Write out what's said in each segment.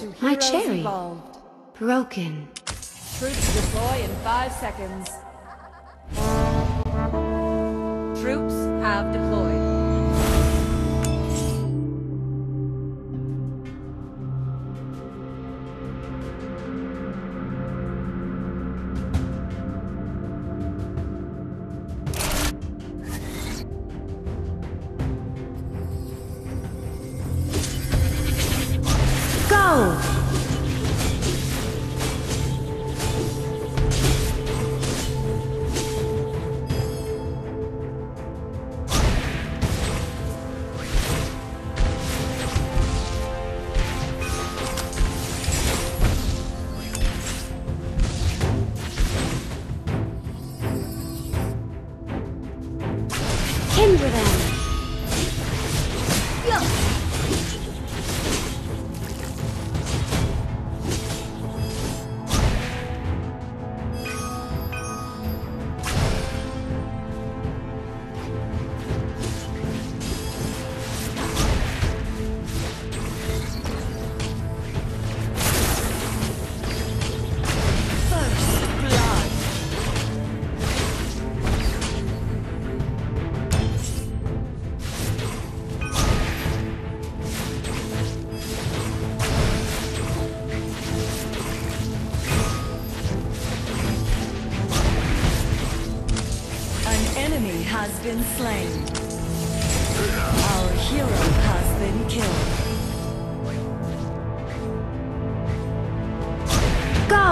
to My Heroes cherry. Evolved. Broken. Troops deploy in 5 seconds. Troops have deployed. Go! Hinder them! Has been slain. Our hero has been killed. Go!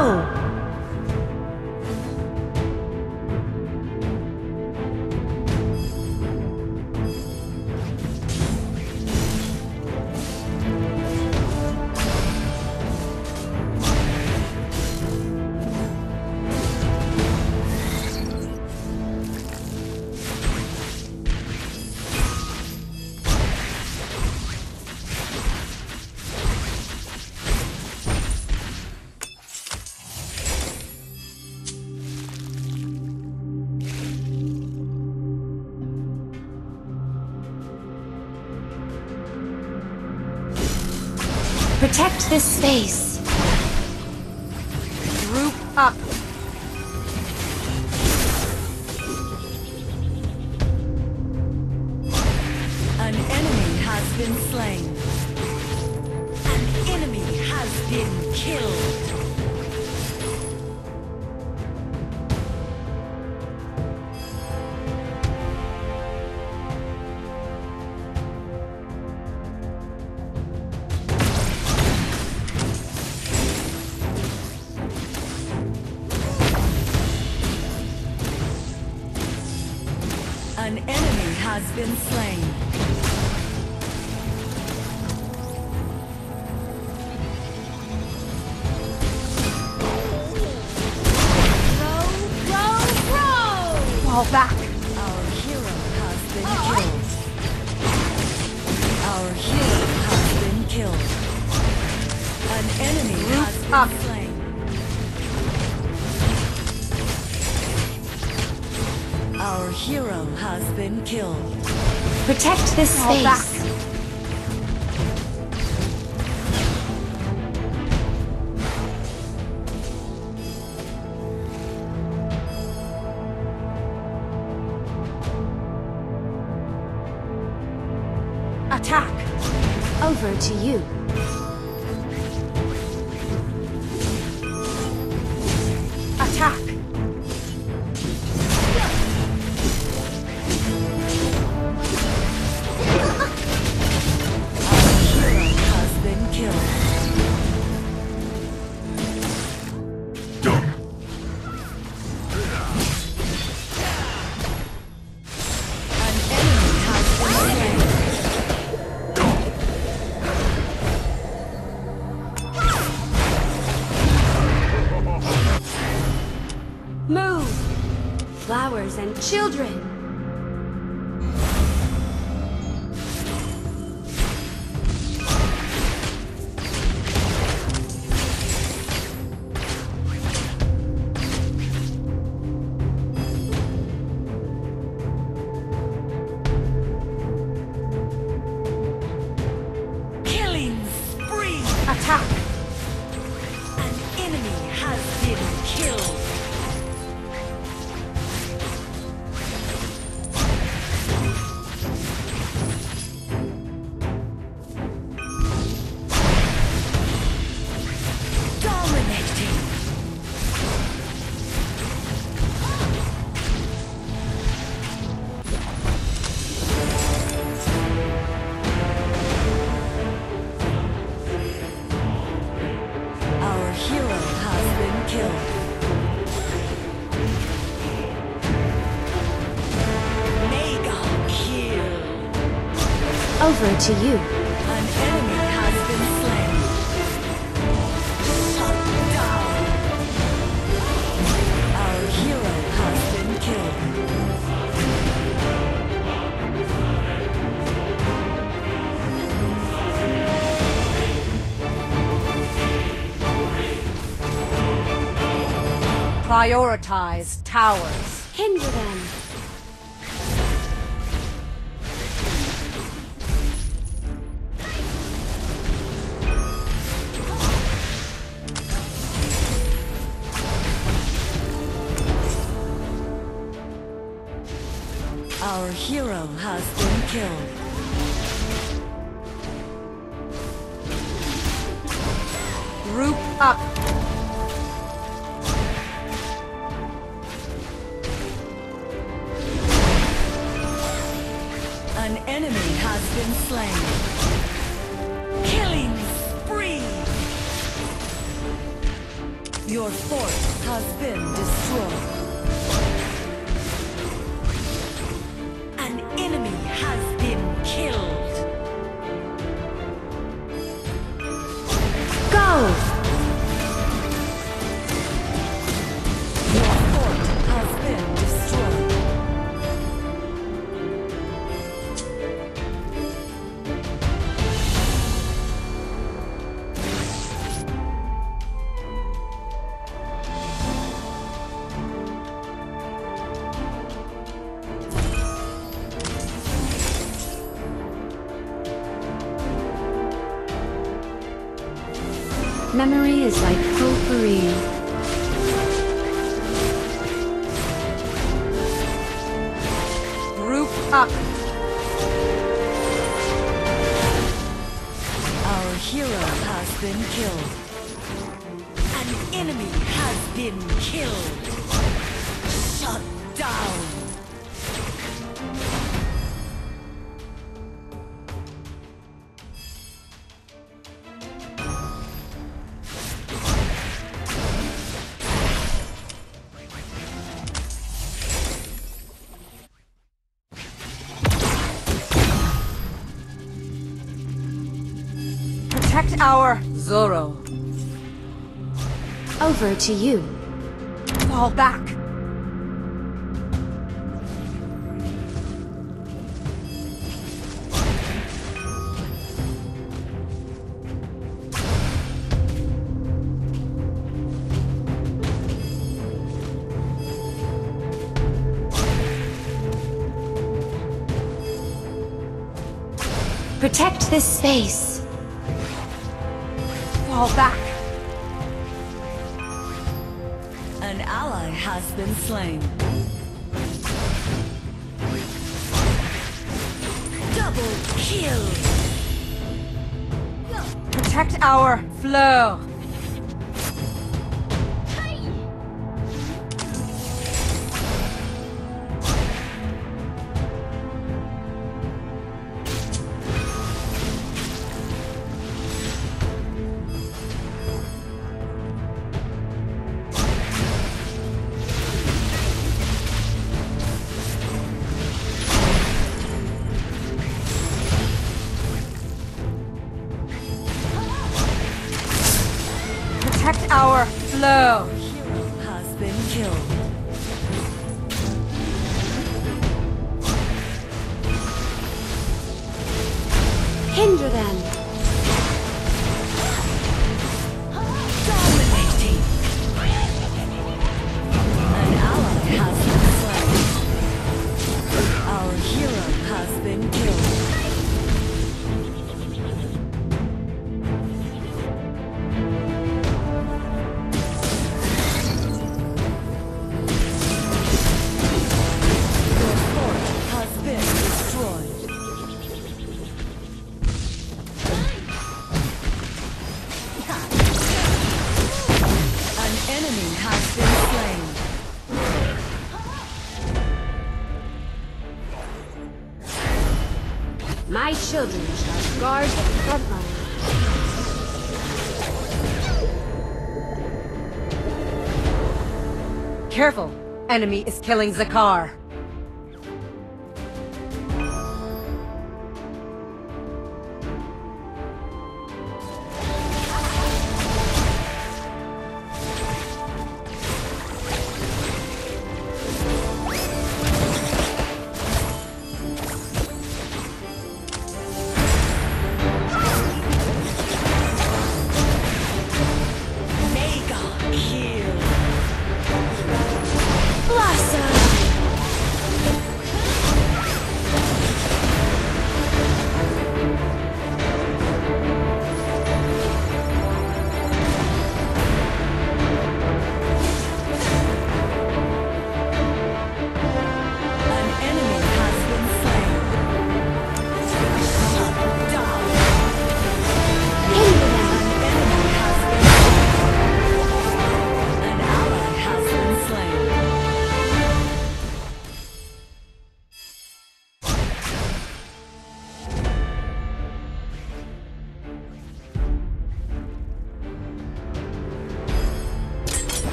Protect this space. Group up. An enemy has been slain. An enemy has been killed. An enemy has been slain. Fall back. Our hero has been killed. Our hero has been killed. An enemy has been up. slain. Our hero has been killed. Protect this Fall space. back. Attack! Over to you. Attack! Our hero has been killed. An enemy has been slain. Move! Flowers and children. Killing spree. Attack! Over to you. An enemy has been slain. Shut down. Our hero has been killed. Prioritize towers. Hinder them. Our hero has been killed. Group up. An enemy has been slain. Killing spree! Your fort has been destroyed. An enemy has been killed. Go! Your fort has been destroyed. Memory is like potpourri. Group up. Our hero has been killed. An enemy has been killed. Shut down. Protect our Zoro. Over to you. Fall back. Protect this space. Fall back. An ally has been slain. Double kill! Protect our flow. Protect our flow. Hero has been killed. Hinder them. Dominating! An ally has been slain. Our hero has been killed. Your fort has been destroyed. An enemy has been slain. My children shall guard the front line. Careful. Enemy is killing Zakar.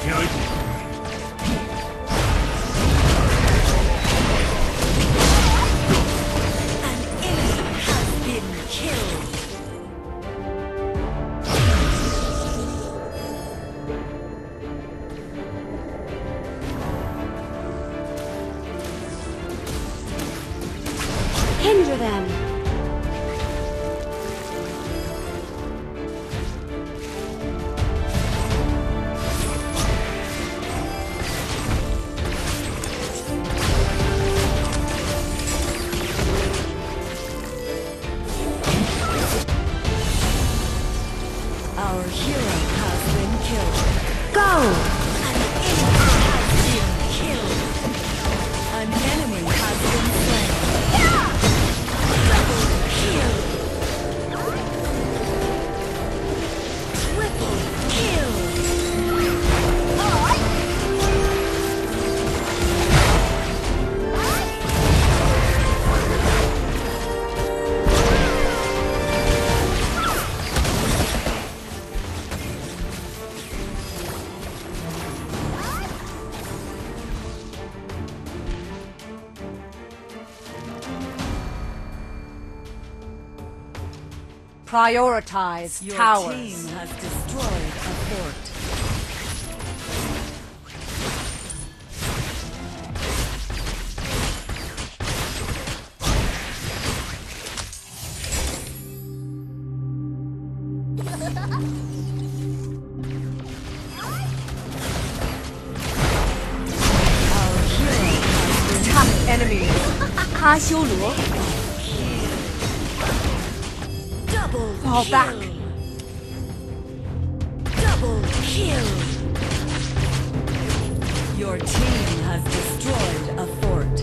enemy has been killed. Hinder them. Our hero has been killed. Go! An enemy has been killed. An enemy has been slain. Double kill. Triple kill. Prioritize Your towers. team has destroyed a fort. Our hero Attack enemies. 哈修罗 double Fall kill. back. Double kill. Your team has destroyed a fort.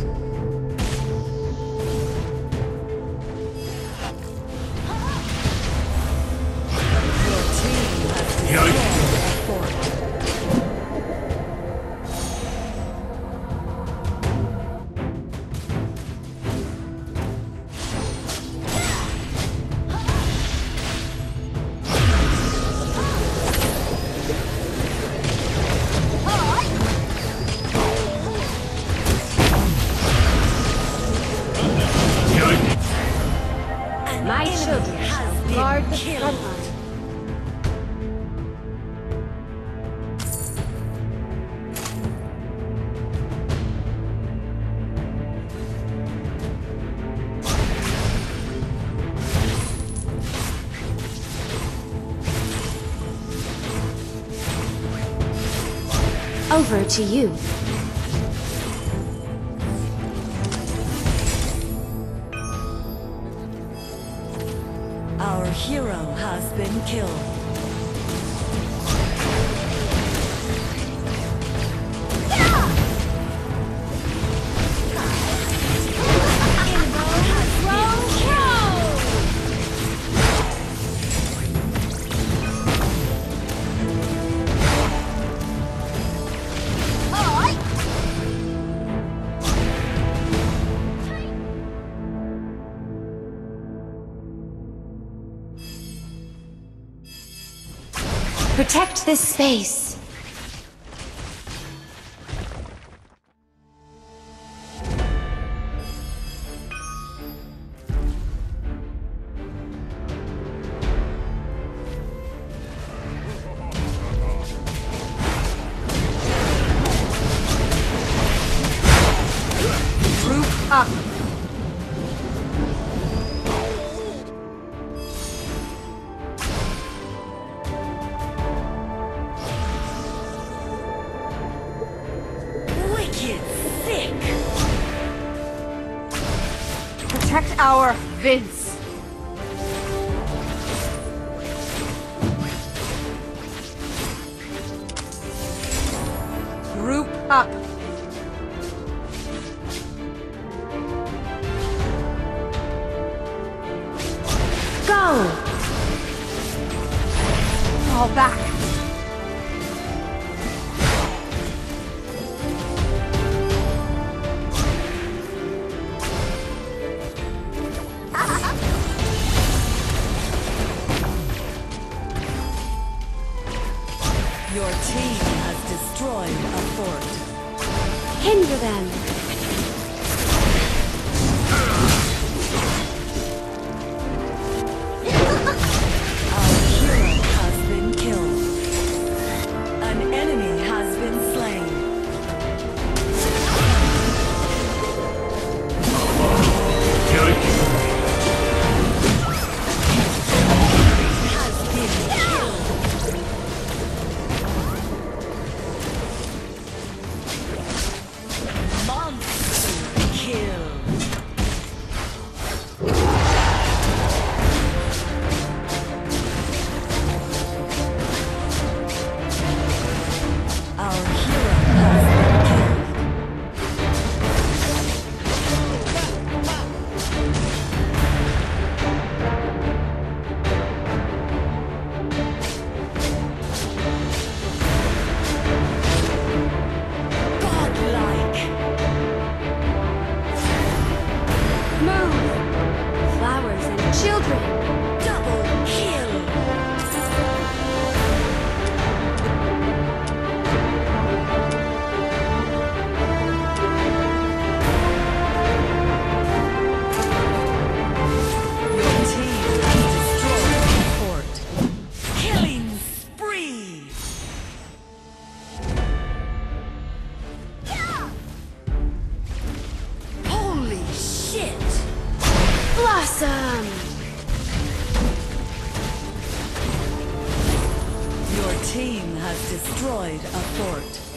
Your team has destroyed a fort. An My enemy children has shall been guard the killed. front line. Over to you. Our hero has been killed. Protect this space. Group up. Wicked sick. Protect our Vince. Group up. Go! Fall back. Your team has destroyed fort. Hinder them. Our hero has been killed. An enemy has been slain. Has been killed. Monster kill. Our hero has been killed. Godlike. Move. Flowers and children. Double kill. Your team has destroyed the fort. Killing spree. Holy shit. Blossom. Your team has destroyed a fort.